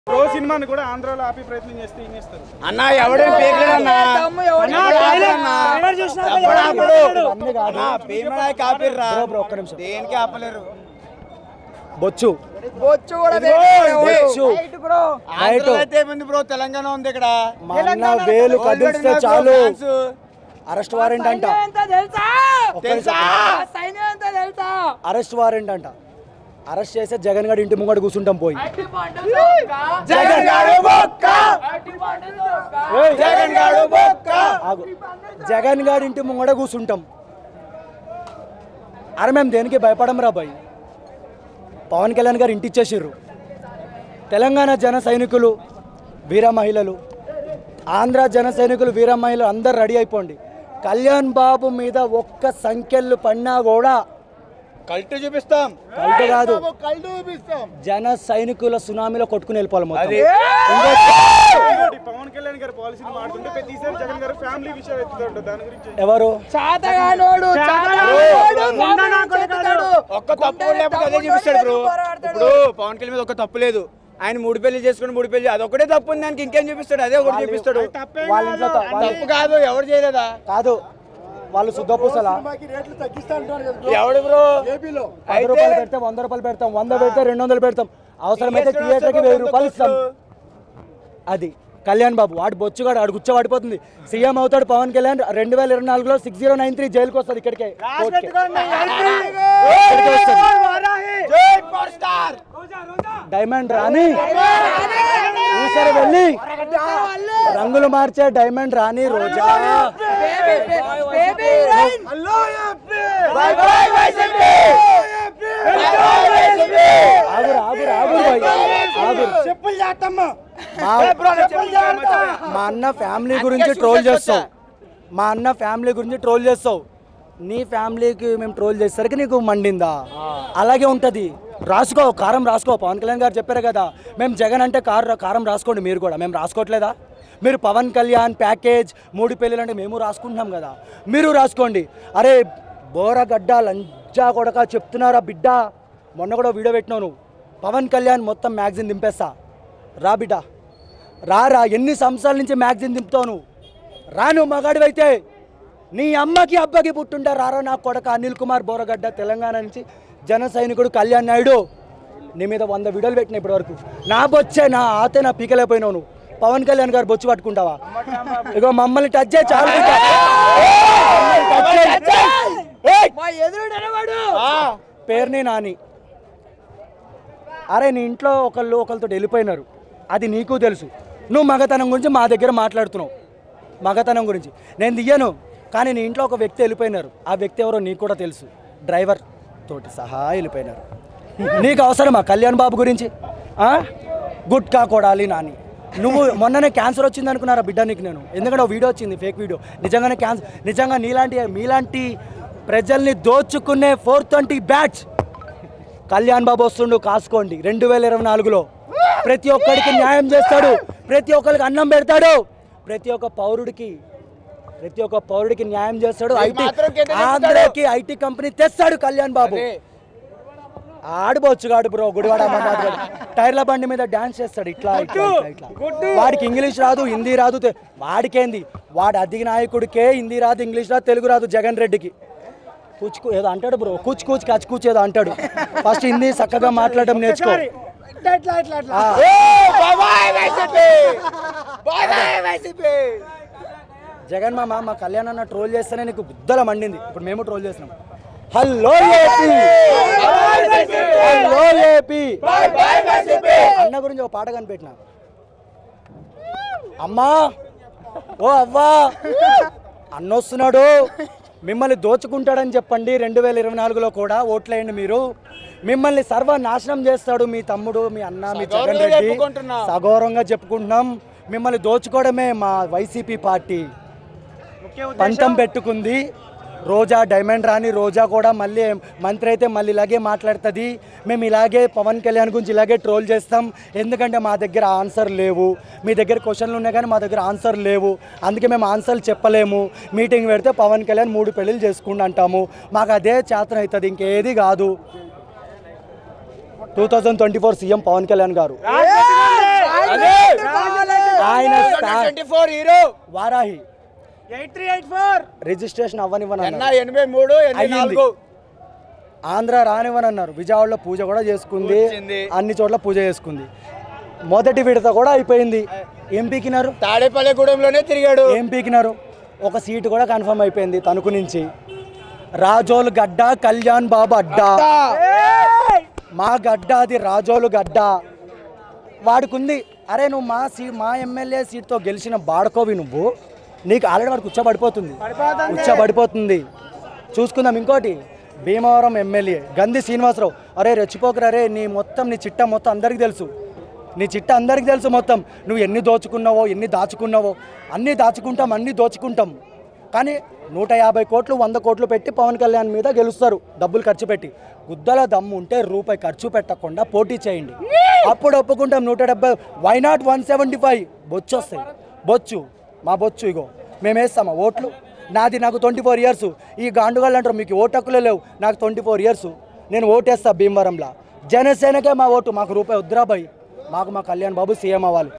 Pro సినిమాని కూడా ఆంధ్రాలో ఆపి ప్రయత్నం చేస్తే ఏం చేస్తారు అన్న? ఎవడేం పేకలేదన్నా, దేనికి ఆపలేరు. బొచ్చు అయితే ఏముంది బ్రో, తెలంగాణ ఉంది ఇక్కడ. వేలు కదిలిస్తే చాలు అరెస్ట్ వారెంట్ అంట. అరెస్ట్ వారెంట్ అంట. అరెస్ట్ చేస్తే జగన్ గారి ఇంటి ముంగడ కూర్చుంటాం పోయి. జగన్ గారి ఇంటి ముంగడ కూర్చుంటాం. అరే మేము దేనికి భయపడం రా బాయ్. పవన్ కళ్యాణ్ గారు ఇంటి ఇచ్చేసిర్రు. తెలంగాణ జన సైనికులు వీర మహిళలు, ఆంధ్ర జన సైనికులు వీర మహిళలు అందరు రెడీ అయిపోండి. కళ్యాణ్ బాబు మీద ఒక్క సంఖ్యలు పడినా కూడా కల్ట్ చూపిస్తాం. కల్ట్ కాదు, జన సైనికుల సునామీలో కొట్టుకుని వెళ్ళిపోవాలి మొత్తం. పవన్ కళ్యాణ్ గారి పాలసీని మాట్లాడుతుంటే ప్రతిసారి జగన్ గారు ఫ్యామిలీ విషయం ఎత్తుతాడు. దాని గురించి ఎవరు ఒక్క తప్పు లేకపోతే అదే చూపిస్తాడు బ్రో. ఇప్పుడు పవన్ కళ్యాణ్ మీద ఒక్క తప్పు లేదు. ఆయన 3 పెళ్లి చేసుకుని 3 పెళ్లి, అదొకటే తప్పు ఉంది. దానికి ఇంకేం చూపిస్తాడు? అదే ఒకటి చూపిస్తాడు. తప్పు కాదు, ఎవరు చేయలేదా? కాదు, వాళ్ళు శుద్ధపూసలా. ఎవడు బ్రో? 10 రూపాయలు పెడితే 100 రూపాయలు పెడతాం, 100 పెడితే 200 పెడతాం, అవసరమైతే థియేటర్కి 1000 రూపాయలు ఇస్తాం. అది కళ్యాణ్ బాబు. వాడు బొచ్చుగాడు, ఆడు గుచ్చబడిపోతుంది. సీఎం అవుతాడు పవన్ కళ్యాణ్. 2024లో 6093 జైలుకి వస్తుంది. ఇక్కడికే డైమండ్ రాణి ఈసారి వెళ్ళి రంగులు మార్చే డైమండ్ రాణి రోజా. మా అన్న ఫ్యామిలీ గురించి ట్రోల్ చేస్తావు. మా అన్న ఫ్యామిలీ గురించి ట్రోల్ చేస్తావు. నీ ఫ్యామిలీకి మేము ట్రోల్ చేసేసరికి నీకు మండిందా? అలాగే ఉంటుంది. రాసుకో, కారం రాసుకో. పవన్ కళ్యాణ్ గారు చెప్పారు కదా, మేము జగన్ అంటే కారం రాసుకోండి. మీరు కూడా, మేము రాసుకోవట్లేదా? మీరు పవన్ కళ్యాణ్ ప్యాకేజ్ 3 పెళ్ళిళ్ళు అంటే మేము రాసుకుంటున్నాం కదా, మీరు రాసుకోండి. అరే బోరగడ్డ లంజా కొడక చెప్తున్నారా బిడ్డ? మొన్న కూడా వీడియో పెట్టినావు నువ్వు. పవన్ కళ్యాణ్ మొత్తం మ్యాగజిన్ దింపేస్తా. రా బిడ్డ, రా. ఎన్ని సంవత్సరాల నుంచి మ్యాగజిన్ దింపుతావు నువ్వు? రాను మగాడివైతే. నీ అమ్మకి అబ్బకి పుట్టుంటా రారా నా కొడక. అనిల్ కుమార్ బోరగడ్డ తెలంగాణ నుంచి జన సైనికుడు కళ్యాణ్ నాయుడు. నీ మీద 100 వీడియోలు పెట్టిన ఇప్పటి వరకు. నా బొచ్చే, నా ఆతే నా పీకలేకపోయినావు నువ్వు. పవన్ కళ్యాణ్ గారు బొచ్చు పట్టుకుంటావా? ఇగో మమ్మల్ని టచ్ చేయి చాలు. పేరుని నాని. అరే నీ ఇంట్లో ఒకరితో వెళ్ళిపోయినారు, అది నీకు తెలుసు. నువ్వు మగతనం గురించి మా దగ్గర మాట్లాడుతున్నావు. మగతనం గురించి నేను దియ్యను, కానీ నీ ఇంట్లో ఒక వ్యక్తి వెళ్ళిపోయినారు. ఆ వ్యక్తి ఎవరో నీకు కూడా తెలుసు. డ్రైవర్ తోటి సహా వెళ్ళిపోయినారు. నీకు అవసరమా కళ్యాణ్ బాబు గురించి? గుట్కా కొడాలి నాని. నువ్వు మొన్ననే క్యాన్సర్ వచ్చింది అనుకున్నారా బిడ్డ నీకు? నేను ఎందుకంటే వీడియో వచ్చింది, ఫేక్ వీడియో. నిజంగానే క్యాన్సర్. నిజంగా మీలాంటి ప్రజల్ని దోచుకునే 420 బ్యాచ్ కళ్యాణ్ బాబు వస్తుండు. కాసుకోండి. 2024లో ప్రతి ఒక్కడికి న్యాయం చేస్తాడు, ప్రతి ఒక్కరికి అన్నం పెడతాడు, ప్రతి ఒక్క పౌరుడికి న్యాయం చేస్తాడు. ఆంధ్రకి ఐటీ కంపెనీ తెస్తాడు కళ్యాణ్ బాబు. ఆడిపోవచ్చుగాడు బ్రో. గుడివాడ అమర్నాథ్ గారు టైర్ల బండి మీద డాన్స్ చేస్తాడు. ఇట్లా వాడికి ఇంగ్లీష్ రాదు, హిందీ రాదు. వాడికేంది? వాడు అధినాయకుడికే హిందీ రాదు, ఇంగ్లీష్ రాదు, తెలుగు రాదు. జగన్ రెడ్డికి కూచుకు ఏదో అంటాడు బ్రో. కూచి కచ్చి ఏదో అంటాడు. ఫస్ట్ హిందీ చక్కగా మాట్లాడడం నేర్చుకో. జగన్ మా కళ్యాణ్ అన్న ట్రోల్ చేస్తేనే నీకు బుద్ధల మండింది. ఇప్పుడు మేము ట్రోల్ చేస్తున్నాం. హలో ఏపీ అన్న గురించి ఒక పాట కనిపెట్టిన. అమ్మా ఓ అవ్వా, అన్న వస్తున్నాడు, మిమ్మల్ని దోచుకుంటాడని చెప్పండి. 2024లో కూడా ఓట్లేయండి మీరు. మిమ్మల్ని సర్వనాశనం చేస్తాడు మీ తమ్ముడు, మీ అన్న, మీ జగన్ రెడ్డి. సగౌరవంగా చెప్పుకుంటున్నాం. మిమ్మల్ని దోచుకోవడమే మా వైసీపీ పార్టీ పంతం పెట్టుకుంది. రోజా డైమండ్ రాణి రోజా కూడా మళ్ళీ మంత్రి అయితే మళ్ళీ ఇలాగే మాట్లాడుతుంది. మేము ఇలాగే పవన్ కళ్యాణ్ గురించి ఇలాగే ట్రోల్ చేస్తాం. ఎందుకంటే మా దగ్గర ఆన్సర్ లేవు. మీ దగ్గర క్వశ్చన్లు ఉన్నాయి కానీ మా దగ్గర ఆన్సర్ లేవు. అందుకే మేము ఆన్సర్లు చెప్పలేము. మీటింగ్ పెడితే పవన్ కళ్యాణ్ 3 పెళ్ళిళ్ళు చేసుకుంటూ అంటాము. మాకు అదే చేతన అవుతుంది, ఇంకేది కాదు. 2024 సీఎం పవన్ కళ్యాణ్ గారు. 24 హీరో వారాహి 8384 రిజిస్ట్రేషన్ అవ్వనివ్వను ఎన్న అన్నారు. 83 84 ఆంధ్ర రానివ్వని అన్నారు. విజయవాడలో పూజ కూడా చేసుకుంది, వచ్చింది. అన్ని చోట్ల పూజ చేసుకుంది. మొదటి విడత కూడా అయిపోయింది. ఏం పీకినారు? తాడేపల్లిగూడెంలోనే తిరిగాడు. ఏం పీకినారు? ఒక సీటు కూడా కన్ఫర్మ్ అయిపోయింది తణుకు నుంచి. రాజోలు గడ్డ, కళ్యాణ్ బాబు అడ్డా. మా గడ్డ అది రాజోలు గడ్డ. వాడుకుంది. అరే నువ్వు మా ఎమ్మెల్యే సీట్తో గెలిచిన బాడుకోవి నువ్వు, నీకు ఆల్రెడీ వాడు కూర్చోబడిపోతుంది. చూసుకుందాం. ఇంకోటి భీమవరం ఎమ్మెల్యే గంధి శ్రీనివాసరావు. అరే రెచ్చిపోకరా రే, నీ చిట్ట మొత్తం అందరికీ తెలుసు. నీ చిట్ట అందరికీ తెలుసు మొత్తం. నువ్వు ఎన్ని దోచుకున్నావో, ఎన్ని దాచుకున్నావో. అన్నీ దాచుకుంటాం, అన్నీ దోచుకుంటాం. కానీ 150 కోట్లు 100 కోట్లు పెట్టి పవన్ కళ్యాణ్ మీద గెలుస్తారు, డబ్బులు ఖర్చు పెట్టి. గుద్దల దమ్ము ఉంటే రూపాయి ఖర్చు పెట్టకుండా పోటీ చేయండి, అప్పుడు ఒప్పుకుంటాం. 170 వైనాట్ 175 బొచ్చు వస్తాయి. మా బొచ్చు ఇగో మేము వేస్తామా ఓట్లు? నాకు 24 ఇయర్స్. ఈ గాండుగాళ్ళు అంటారు మీకు ఓటు హక్కులే లేవు. నాకు 24 ఇయర్స్. నేను ఓటేస్తా భీమవరంలో. జనసేనకే మా ఓటు. మాకు రూపాయి వద్దురా భయ్. మా కళ్యాణ్ బాబు సీఎం అవ్వాలి.